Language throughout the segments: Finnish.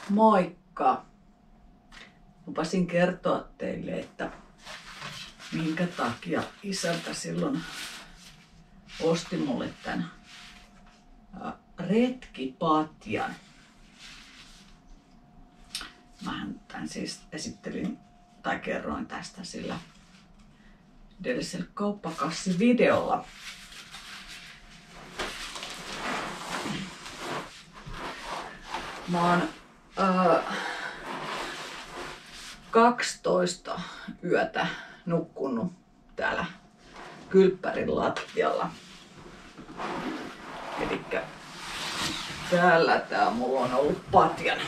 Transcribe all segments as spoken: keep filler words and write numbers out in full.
Moikka! Lupasin kertoa teille, että minkä takia isäntä silloin osti mulle tän retkipatjan. Mähän tän siis esittelin tai kerroin tästä sillä edellisellä kauppakassivideolla. Mä oon äh, kaksitoista yötä nukkunut täällä kylppärin lattialla. Elikkä täällä tää mulla on ollut patjana.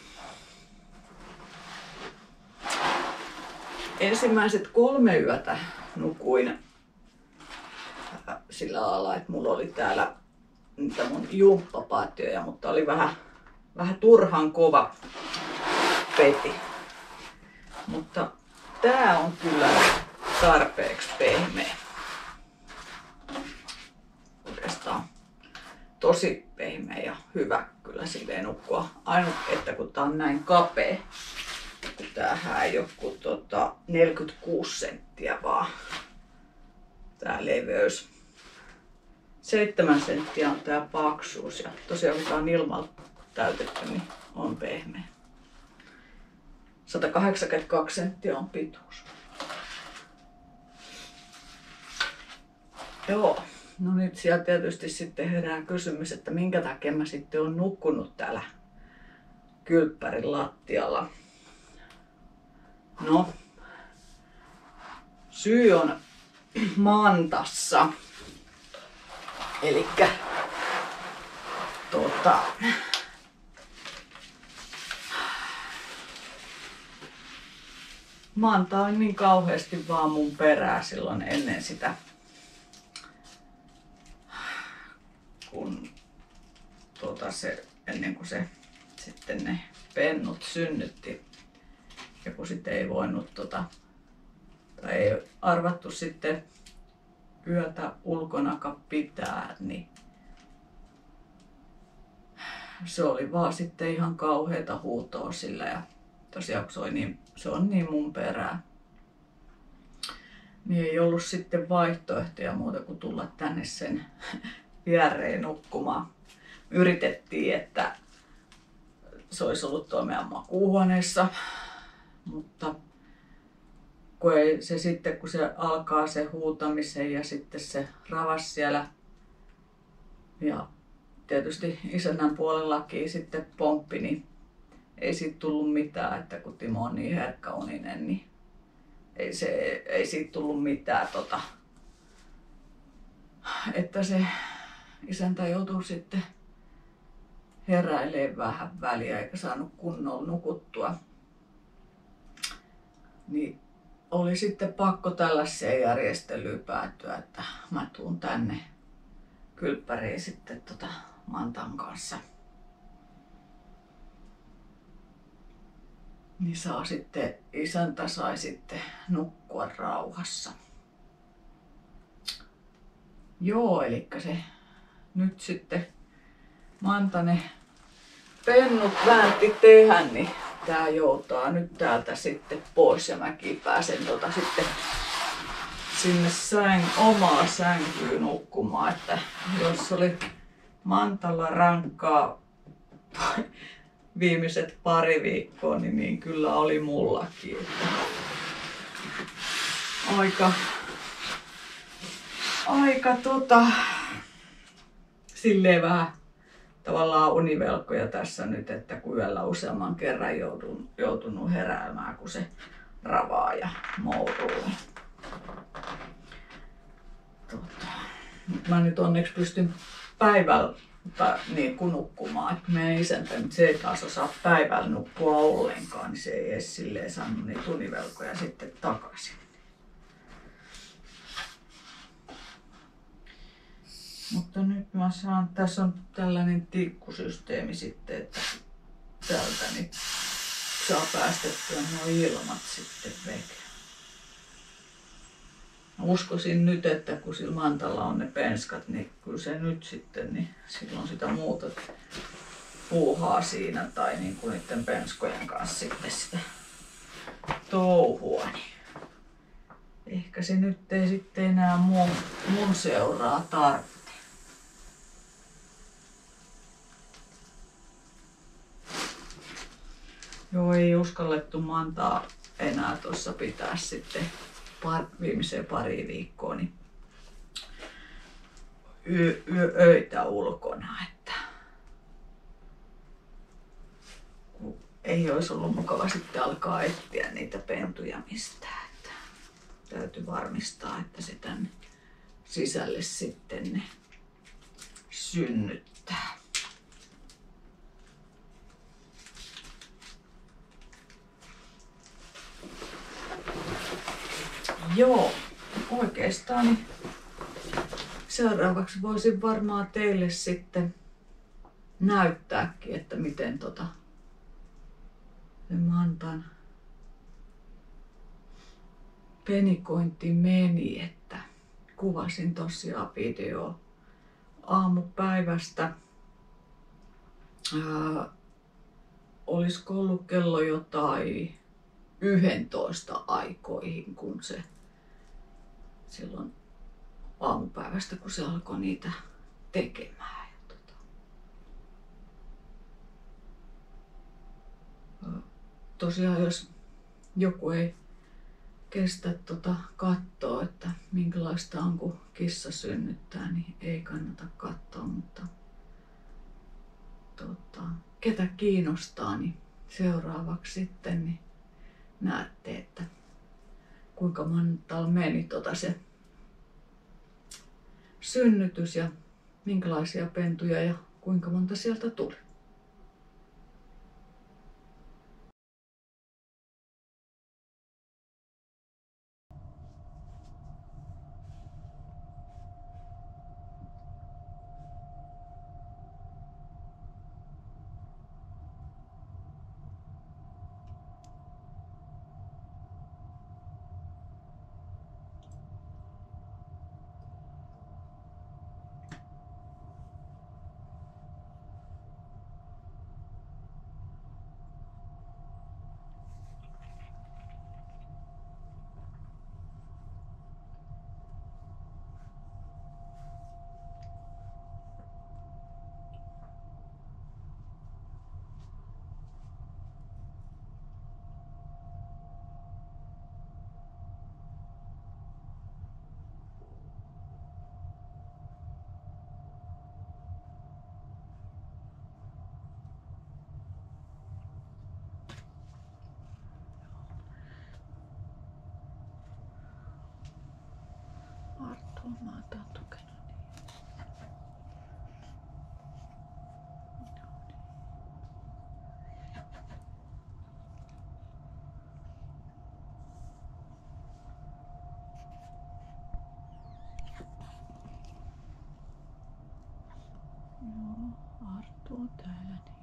Ensimmäiset kolme yötä nukuin sillä lailla, että mulla oli täällä niitä mun jumppapatjoja, mutta oli vähän, vähän turhan kova peti. Mutta tää on kyllä tarpeeksi pehmeä. Oikeastaan tosi pehmeä ja hyvä kyllä silleen nukkua. Ainut, että kun tää on näin kapea, kun tämähän ei ole kuin tota neljäkymmentäkuusi senttiä vaan tää leveys. seitsemän senttiä on tää paksuus ja tosiaan kun tää on ilmalla täytetty, niin on pehmeä. sata kahdeksankymmentäkaksi senttiä on pituus. Joo, no nyt siellä tietysti sitten herää kysymys, että minkä takia mä sitten on nukkunut täällä kylppärin lattialla. No, syy on mantassa. Elikkä tota, Manta on niin kauheasti vaan mun perää silloin ennen sitä, kun tota se, ennen kuin se sitten ne pennut synnytti. Ja kun sitten ei voinut tota, tai ei arvattu sitten yötä ulkonakaan pitää, niin se oli vaan sitten ihan kauheata huutoa sillä ja tosiaan se, niin, se on niin mun perää. Niin ei ollut sitten vaihtoehtoja muuta kuin tulla tänne sen viereen nukkumaan. Yritettiin, että se olisi ollut tuolla meidän makuuhuoneessa, mutta kun ei, se sitten kun se alkaa se huutamisen ja sitten se ravas siellä ja tietysti isännän puolellakin sitten pomppi, niin ei siitä tullut mitään, että kun Timo on niin herkkäuninen, niin ei, se, ei siitä tullut mitään, tota, että se isäntä joutui sitten heräilemään vähän väliä eikä saanut kunnolla nukuttua. Niin oli sitten pakko tällaiseen järjestelyyn päätyä, että mä tuun tänne kylppäriin sitten tota Mantan kanssa. Niin saa sitten, isäntä sai sitten nukkua rauhassa. Joo, eli se nyt sitten Manta ne pennut väänti tehdä, niin tää joutaa nyt täältä sitten pois ja mäkin pääsen tota sitten sinne säng, omaa sänkyyn nukkumaan, että jos oli Mantalla rankkaa viimeiset pari viikkoa, niin, niin kyllä oli mullakin. Että aika, aika tota, silleen vähän tavallaan univelkoja tässä nyt, että kun yöllä useamman kerran joudun, joutunut heräämään, kun se ravaa ja mouruu. Tota, mä nyt onneksi pystyn päivällä tai, niin kuin nukkumaan. Et meidän isäntä nyt se ei taas osaa päivällä nukkua ollenkaan, niin se ei edes silleen saanut niitä univelkoja sitten takaisin. Mutta nyt mä saan, tässä on tällainen tikkusysteemi sitten, että täältä niin saa päästettyä nuo ilmat sitten veke. Uskoisin nyt, että kun sillä Mantalla on ne penskat, niin kyllä se nyt sitten, niin silloin sitä muuta puuhaa siinä tai niin kuin niiden penskojen kanssa sitten sitä touhua, niin ehkä se nyt ei sitten enää mun, mun seuraa tarvitse. Joo, ei uskallettu Mantaa enää tuossa pitää sitten par, viimeiseen pari viikkoa niin yö, yö, öitä ulkona, että ei olisi ollut mukava sitten alkaa etsiä niitä pentuja mistään. Että täytyy varmistaa, että se tänne sisälle sitten ne synnyttää. Joo, oikeastaan niin seuraavaksi voisin varmaan teille sitten näyttääkin, että miten tota se Mantan penikointi meni, että kuvasin tosiaan video aamupäivästä. Ää, olisiko ollut kello jotain yhdentoista aikoihin, kun se silloin aamupäivästä, kun se alkoi niitä tekemään. Ja tota, tosiaan jos joku ei kestä tota katsoa, että minkälaista on kun kissa synnyttää, niin ei kannata katsoa, mutta tota, ketä kiinnostaa, niin seuraavaksi sitten niin näette, että kuinka Mantalla meni tota se synnytys ja minkälaisia pentuja ja kuinka monta sieltä tuli. Arttu on Mantaa tukenut. Joo, Arttu on täällä. Niin.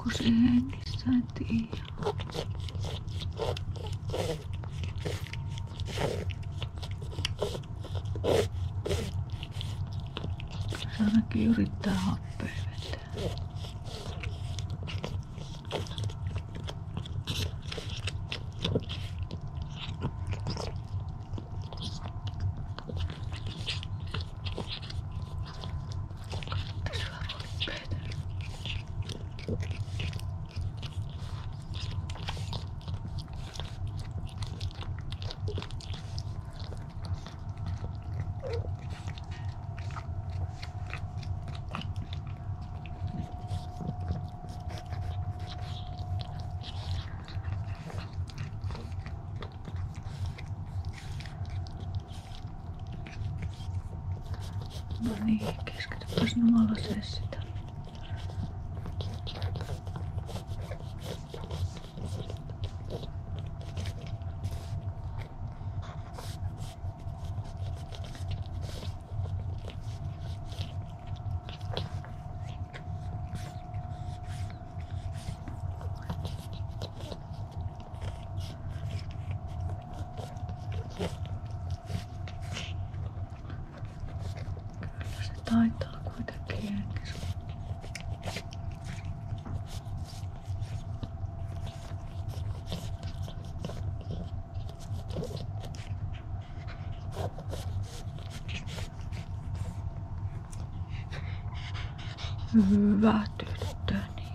Onko se hengissä, en tiedä. Se ainakin yrittää happea vetää. No niin, keskitypäs nuolaseen sitä. Taitaa kuitenkin hengissä. Hyvä tyttöni.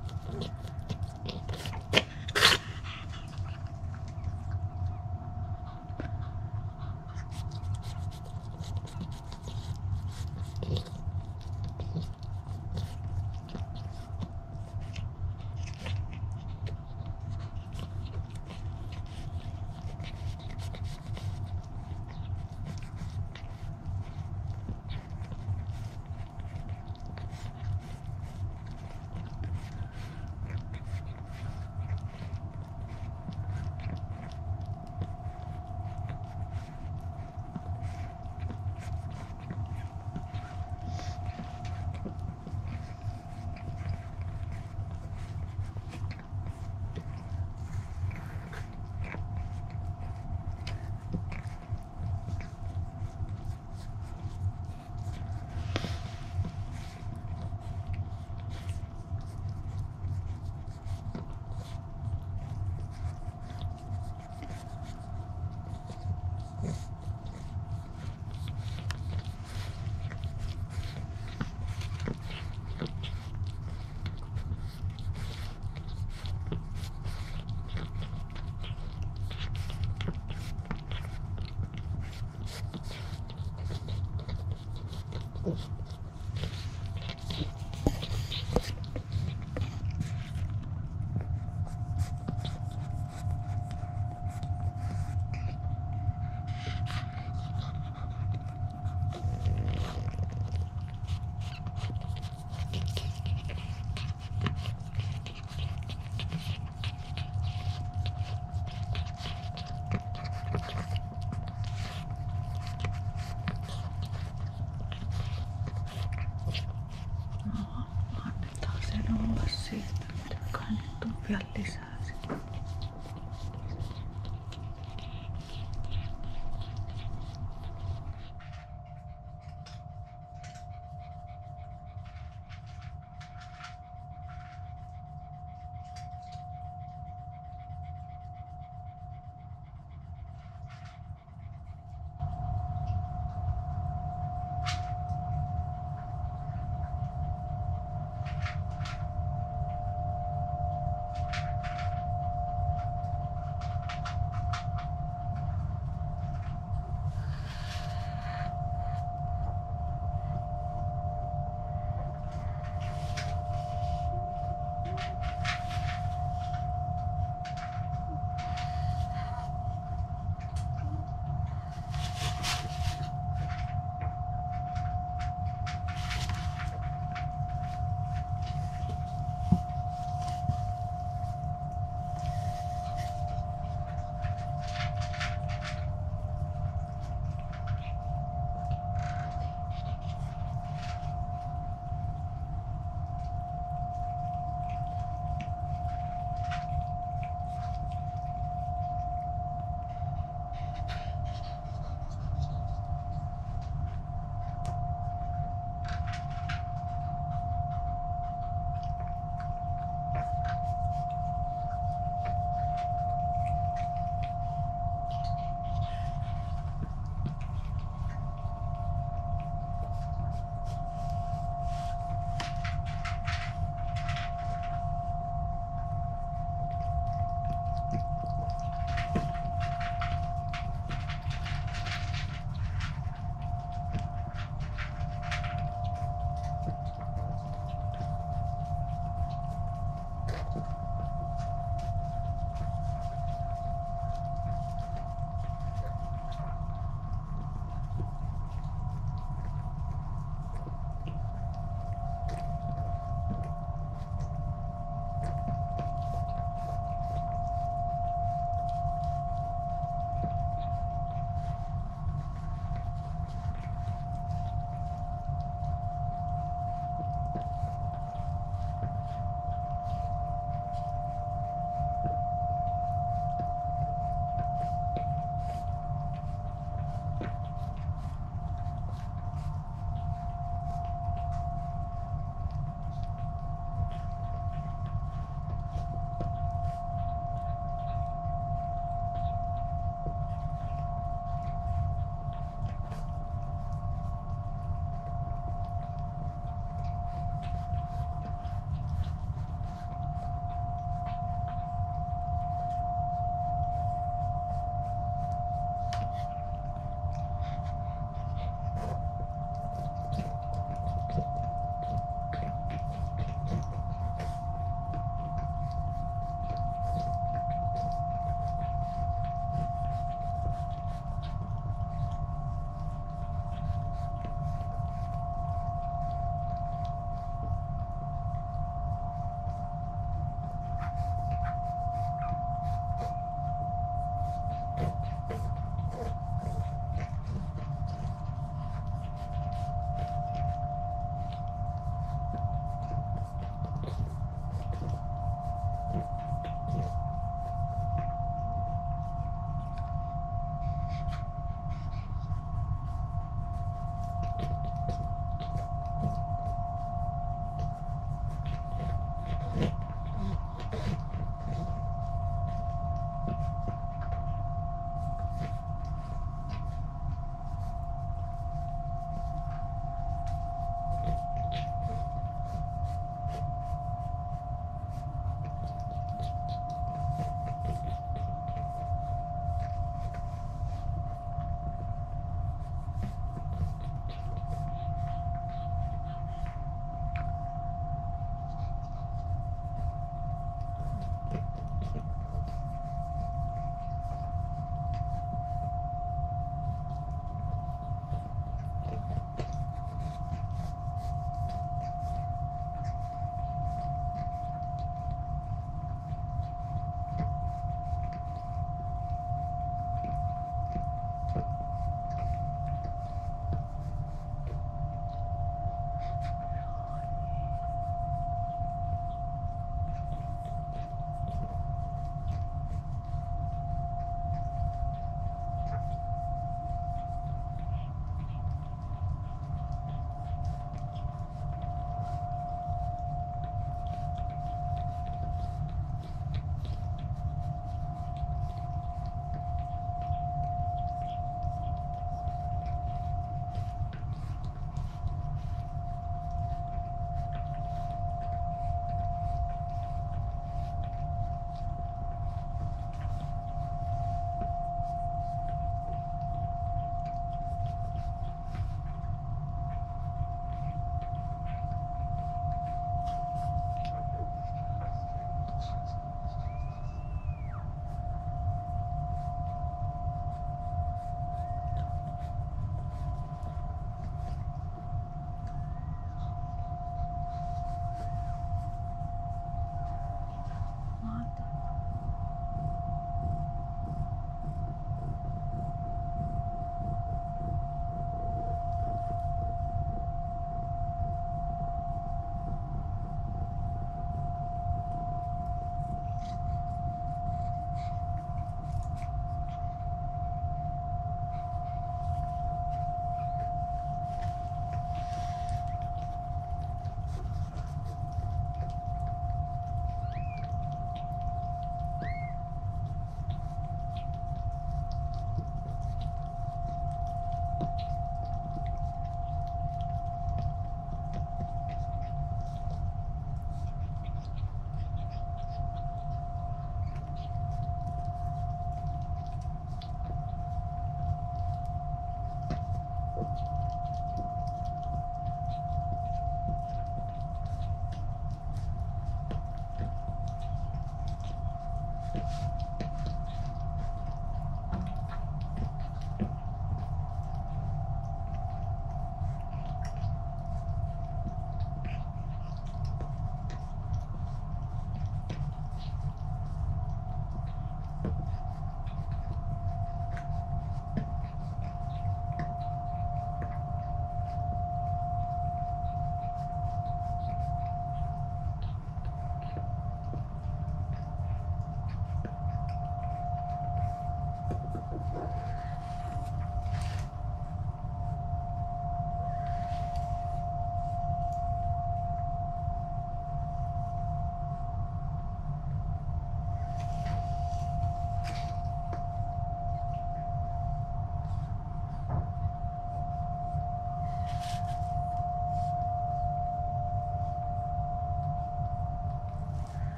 Vielä lisää sitä.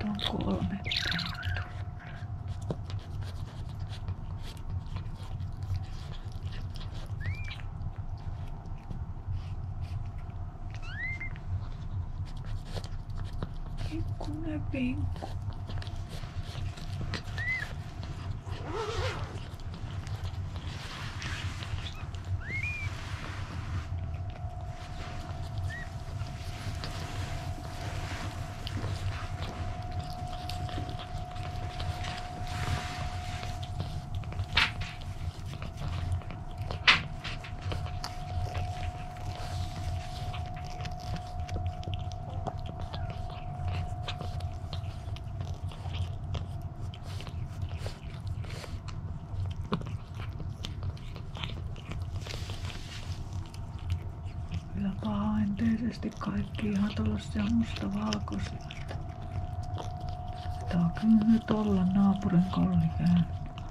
on kolme pentua. Pikkunen pinkku. Kyllä pahaenteisesti kaikki ihan tuollaisia mustavalkoisia. Tää on kyllä nyt olla naapurin kolli käynyt.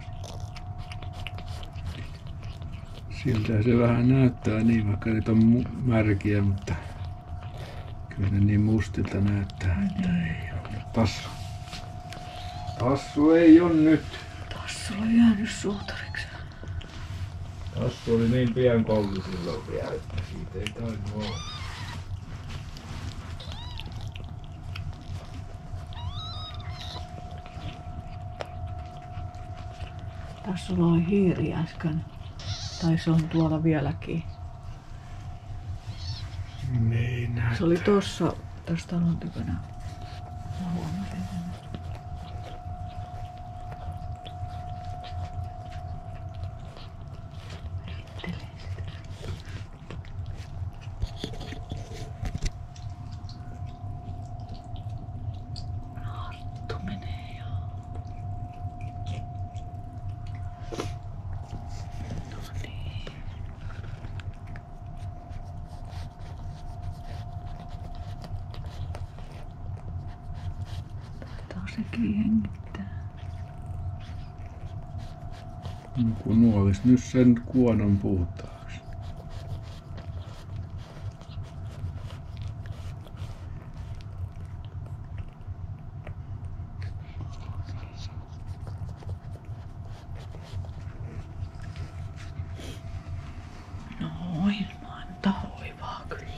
Siltä se vähän näyttää niin, vaikka nyt on mu- märkiä, mutta kyllä ne niin mustilta näyttää, että ei ole. Tassu. Tassu ei ole nyt. Tassu on jäänyt suutariksi. Tassu oli niin pian kolli silloin vielä, että siitä ei tainnut olla. Tassulla oli hiiri äsken. Tai se on tuolla vieläkin. Niin näyttää. Se oli tossa, tässä talon tykönä. Mä huomasin sen. Heittelee sitä. Naarttu menee jo. No niin. Taitaa sekin hengittää. No, kun nuolis nyt sen kuonon puhtaaksi. Noin, monta hoivaa kyllä.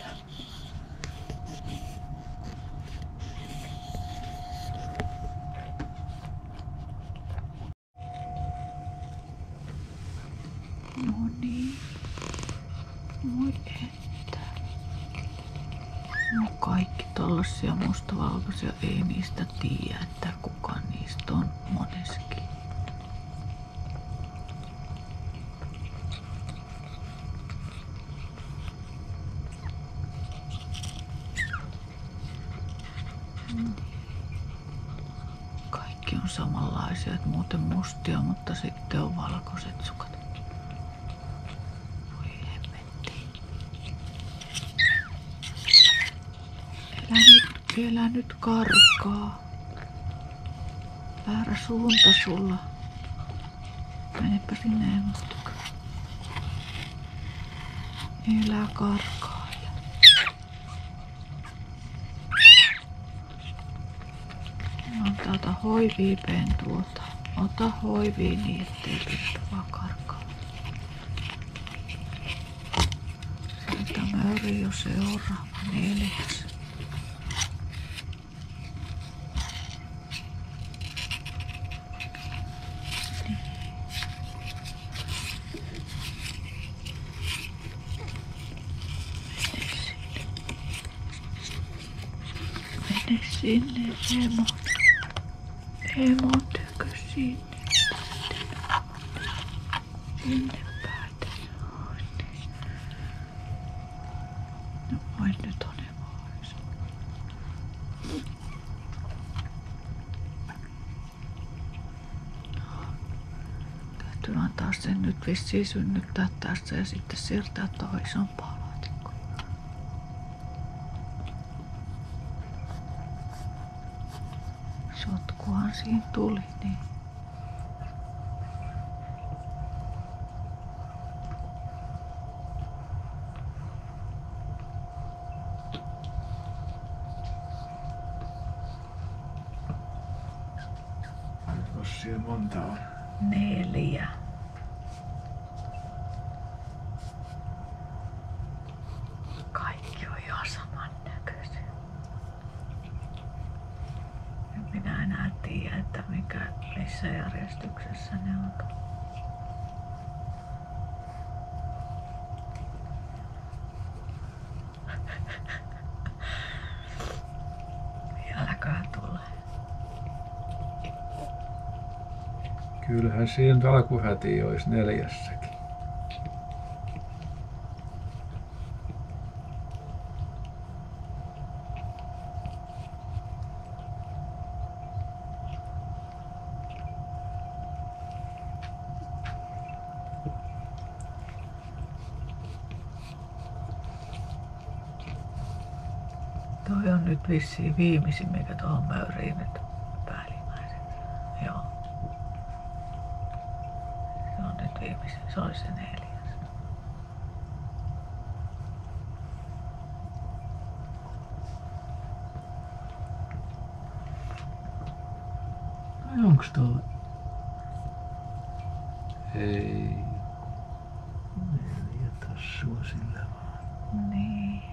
No niin. Moi että. No kaikki tollasia mustavalkoisia ei niistä tiedä, että kuka niistä on moneskin. Kaikki on samanlaisia, että muuten mustia, mutta sitten on valkoiset sukat. Voi hemmetti. Elä nyt, elä nyt karkaa. Väärä suunta sulla. Menepä sinne emottukaan. Elä karkaa. Ota, ota hoivii pentuota. Ota hoivii niin, ettei pentu vaan karkaa. Sieltä möyri jo seuraava neljäs. Niin. Mene sinne. Mene sinne, Emo. Emon tykö sinne. Sinne päätä. No voin nyt on Emoissa. Täytyy antaa sen nyt vissiin synnyttää tässä ja sitten siirtää tuohon isompaan laatikkoon. Sotkuhan siinä tuli, niin. siellä monta on? Neljä. Kaikki on ihan samannäköisiä. En minä enää tiedä, että mikä, missä järjestyksessä ne on. Vieläköhän tulee. Kyllähän siinä nyt alkuhäti olisi neljässäkin. Toi on nyt vissiin viimeisin, mikä tuohon möyriin nyt päällimmäisenä. Joo. Se on nyt viimeisin. Se oli se neljäs. Ai onks tuo? Ei. Neljä tassua sillä vaan. Niin.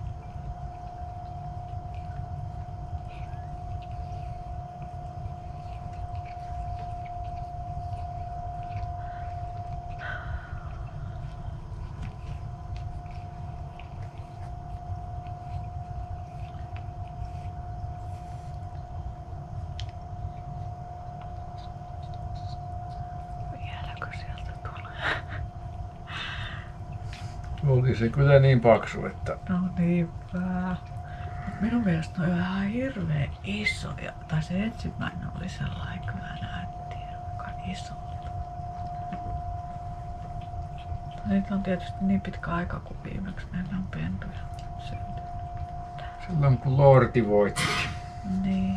Vieläkö sieltä tulee? Oli se kyllä niin paksu, että No niinpä. Minun mielestä ne on ihan hirveän isoja. Tai se ensimmäinen oli sellainen, kyllä näytti aika isolta. Niitä on tietysti niin pitkä aika, kun viimeksi meillä on pentuja syntynyt. silloin kun Lordi voitti. Niin.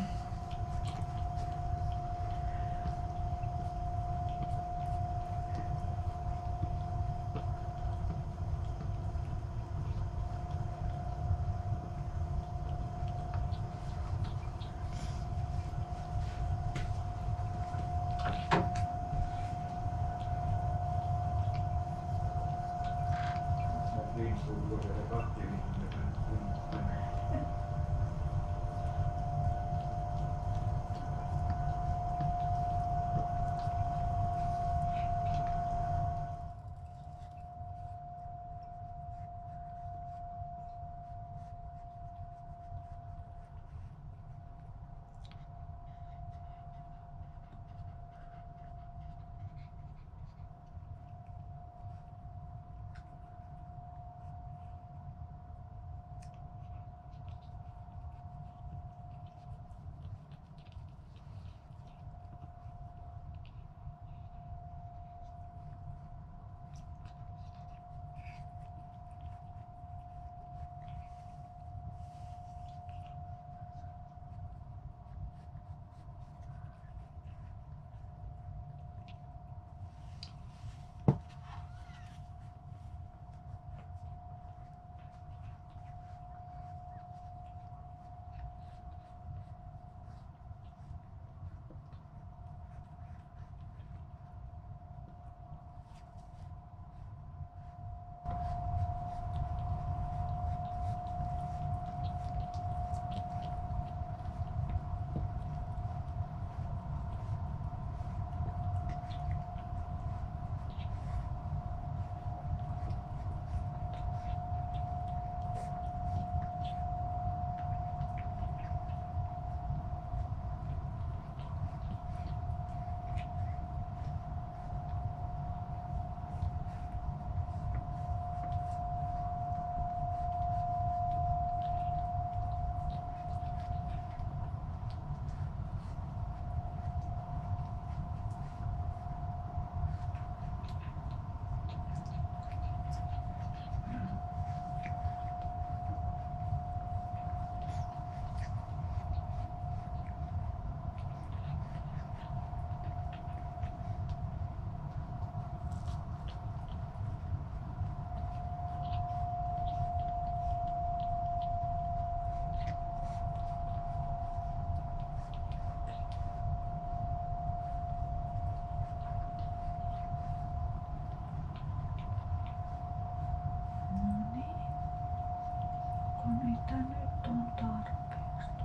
että nyt on tarpeeksi.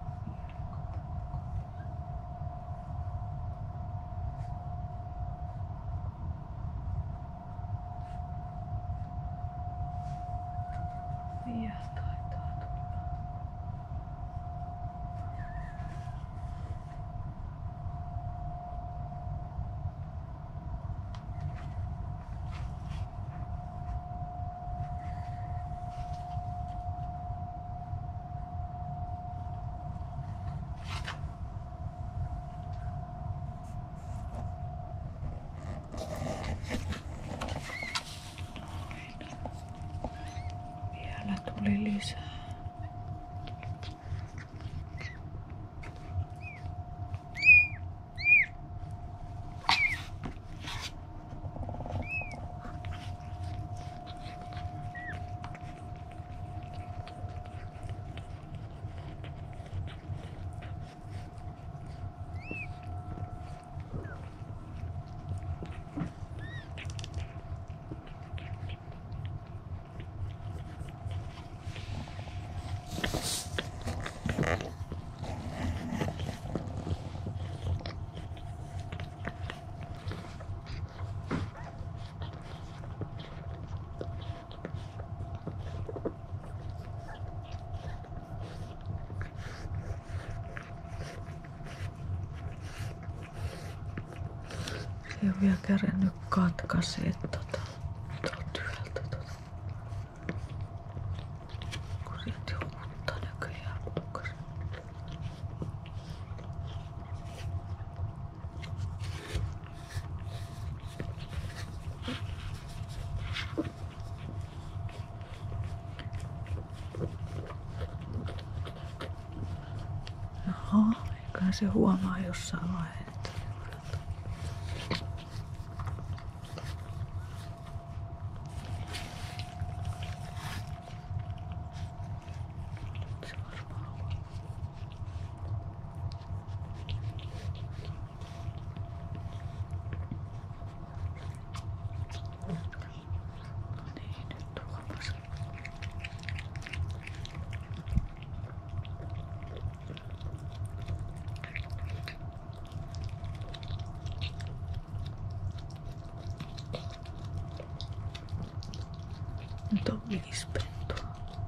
Vielä taitaa tulla. Vielä tuli lisää. Ei ole vielä kärännyt katkaisee tota, tuolta työltä tota. Kun sieltä jouttaa näköjään pukkasen. Jaha, eiköhän se huomaa jossain vaiheessa. Nyt on viisi pentua.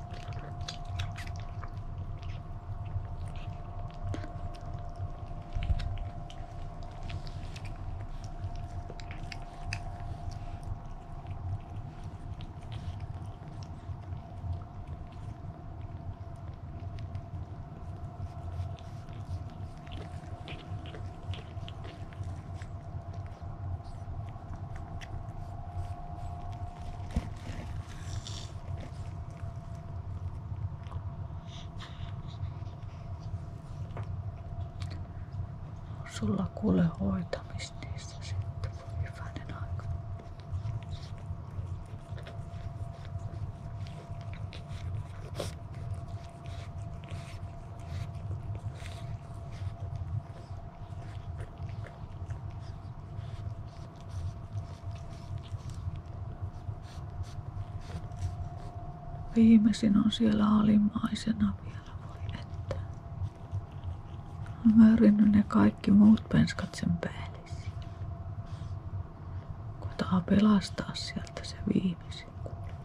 Sulla kuule hoitamista niistä sitten, voi hyvänen aika. Viimeisin on siellä alimmaisena vielä, voi että. Mä yritin ne kaikki muut penskat sen päälle. Koitaa pelastaa sieltä se viimeisin.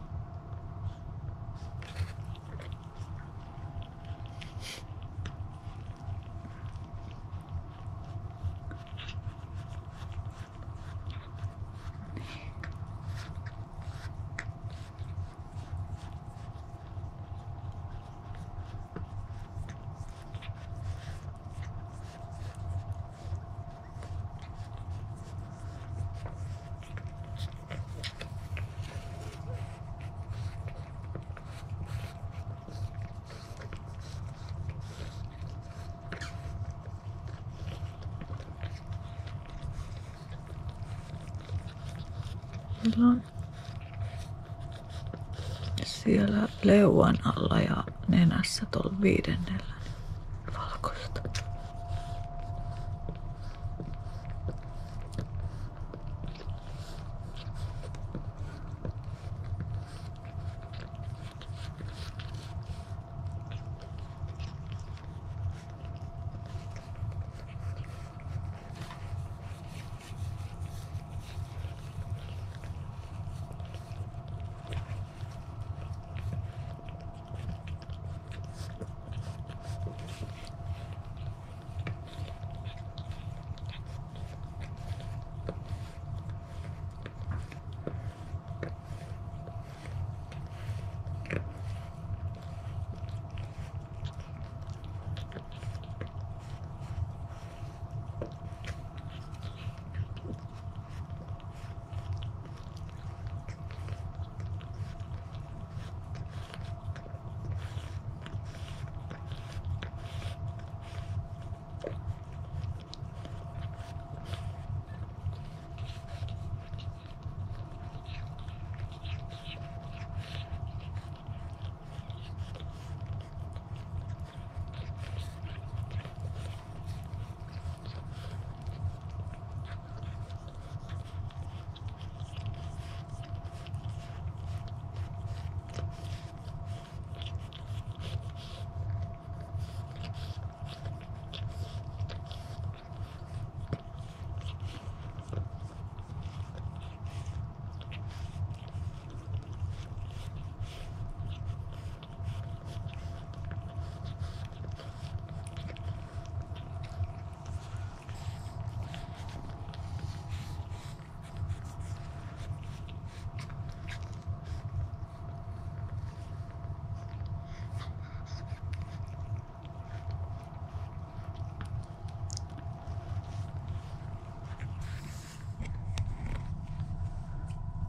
Silloin siellä leuan alla ja nenässä tuolla viidennellä valkoista.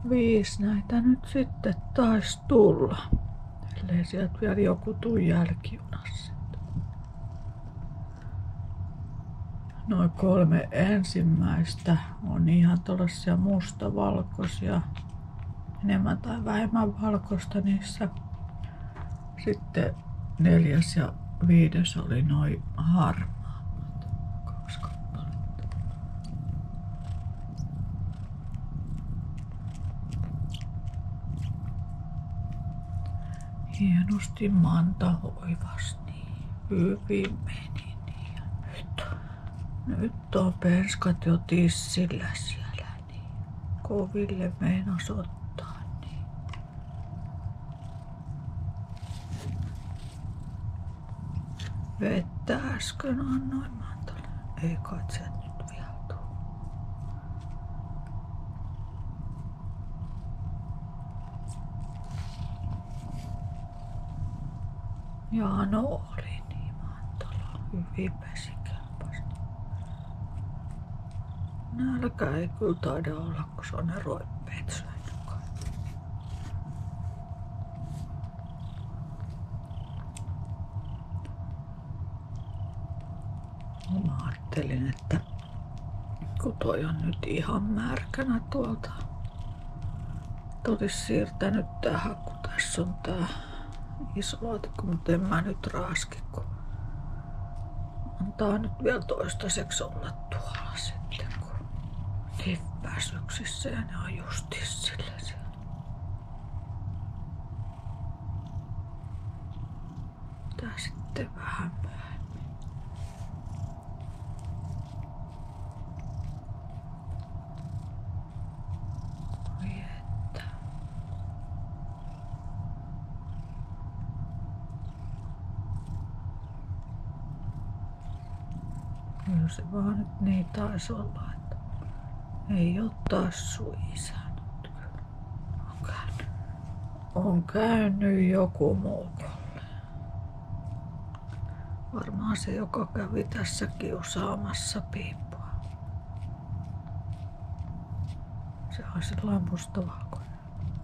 viisi näitä nyt sitten taisi tulla. Ellei sieltä vielä joku tuu jälkijunassa. Noin kolme ensimmäistä on ihan tuollaisia mustavalkoisia, enemmän tai vähemmän valkoista niissä. Sitten neljäs ja viides oli noin harmaammat, kaksi kappaletta. Hienosti Manta hoivas, niin hyvin meni. Niin. Ja nyt, nyt on perskat jo tissillä siellä, niin koville meinas ottaa. Niin. Vettä äsken annoin Mantalle. Ei kai se nyt vielä tuu. Ja no oli niin Mantala hyvin vesikelpoista. Nälkä ei kyllä taida olla, kun se on ne roippeet syönyt kaikki. Mä ajattelin, että kun toi on nyt ihan märkänä tuolta, että olis siirtänyt tähän, kun tässä on tää iso laatikko, mutta en mä nyt raaski, kun antaa nyt vielä toistaiseksi olla tuolla sitten, kun niin väsyksissä ja ne on justis sillä siellä. Tää sitten vähän myöhemmin. Oi että. Kyllä se vaan nyt niin taisi olla, että ei oo taas sun isä nyt kyllä. On käynyt, on käynyt joku muukolle. Varmaan se, joka kävi tässä kiusaamassa piippua. Se on sellainen mustavalkoinen.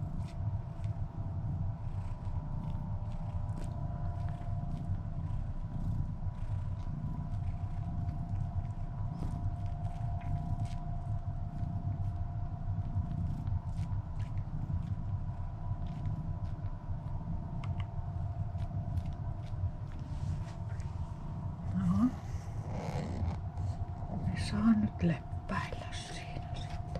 Saa nyt leppäillä siinä sitten.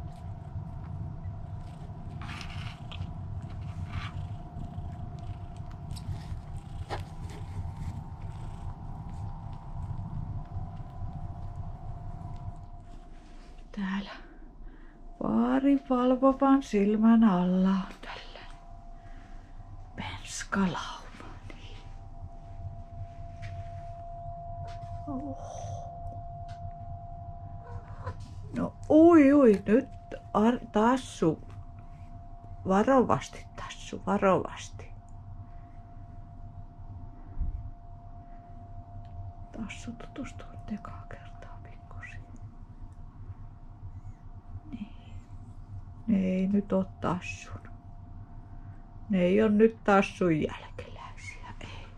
Täällä vaari valvovan silmän alla on tällainen penskalauma. Niin. Oh. No ui ui, nyt ar- tassu. Varovasti tassu, varovasti. Tassu tutustuu ekaa kertaa pikkusin. Niin. Ne ei nyt oo tassun. Ne ei oo nyt tassun jälkeläisiä, ei.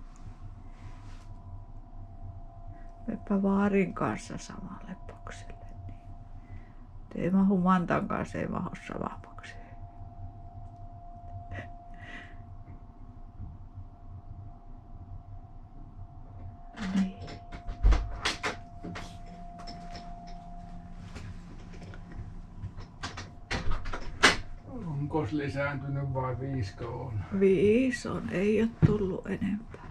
Meppä vaarin kanssa samalle boksille. Ei mahu Mantan kanssa, ei mahu samaan boksiin. Niin. Onkos lisääntynyt vai viisikö on? Viisi on, ei ole tullut enempää.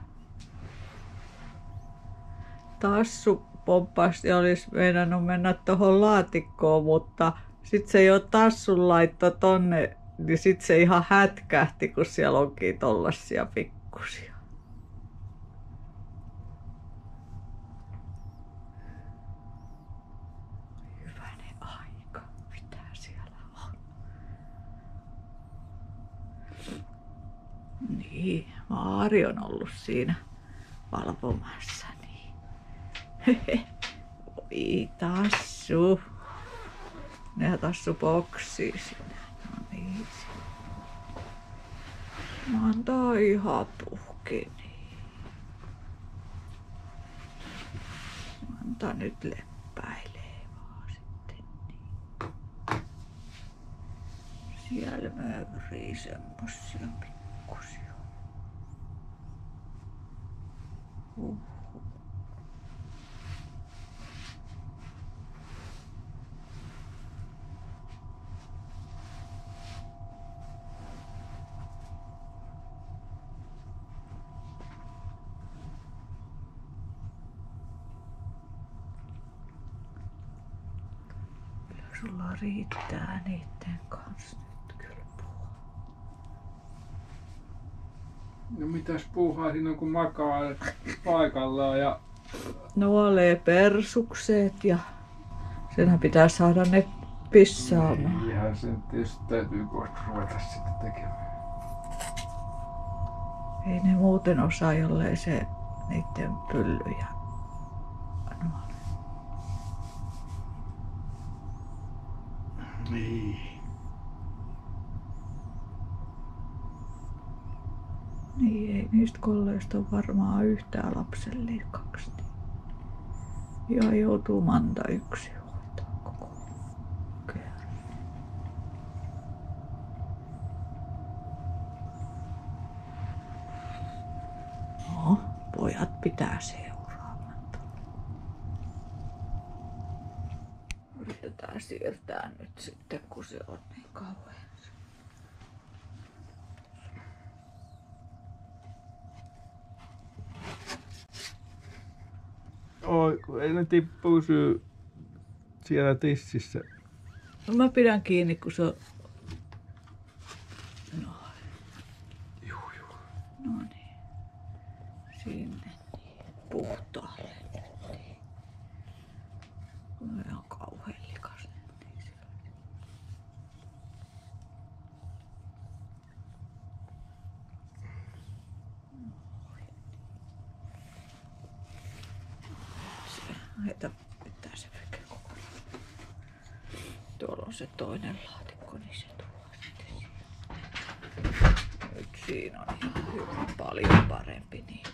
Tassu pomppasti olisi meinannut mennä tuohon laatikkoon, mutta sitten se jo tassun laitto tonne, niin sitten se ihan hätkähti, kun siellä onkin tollasia pikkusia. Hyvänen aika, mitä siellä on. Niin, Maari on ollut siinä valvomassa. Oi tassu. Nehän tassu boksiin sinne. No niin. Mä antaa ihan puhki. Niin. Mä antaa nyt leppäilee vaan sitten. Niin. Siellä möyrii semmosia pikkusia. Uhuh. Sulla riittää niitten kanssa nyt kyllä puhua. No mitäs puuhaa siinä on kun makaa paikallaan ja... Nuolee persukseet ja senhän pitää saada ne pissaamaan. Ihan sen tietysti täytyy kohta ruveta sitä tekemään. Ei ne muuten osaa, jollei se niiden pyllyjä nuole. Niin. Niin ei niistä kolleista ole varmaan yhtään lapsenliikaksi. Ja joutuu Manta yksi hoitaa koko kerran. No, pojat pitää seuraamata. Yritetään siirtää nyt sitten, kun se on niin kauan. Oi, kun ei ne tippuu syy siellä tississä. No mä pidän kiinni, kun se on... Noin. Juu, juu. No niin. Sinne niin. Puhtaalle nyt niin. Kun on ihan kauhean likas niin siellä. Heitä pitää se veke kokonaan. Tuolla on se toinen laatikko, niin se tuo sitten siihen. Nyt siinä on ihan hyvin paljon parempi. Niin.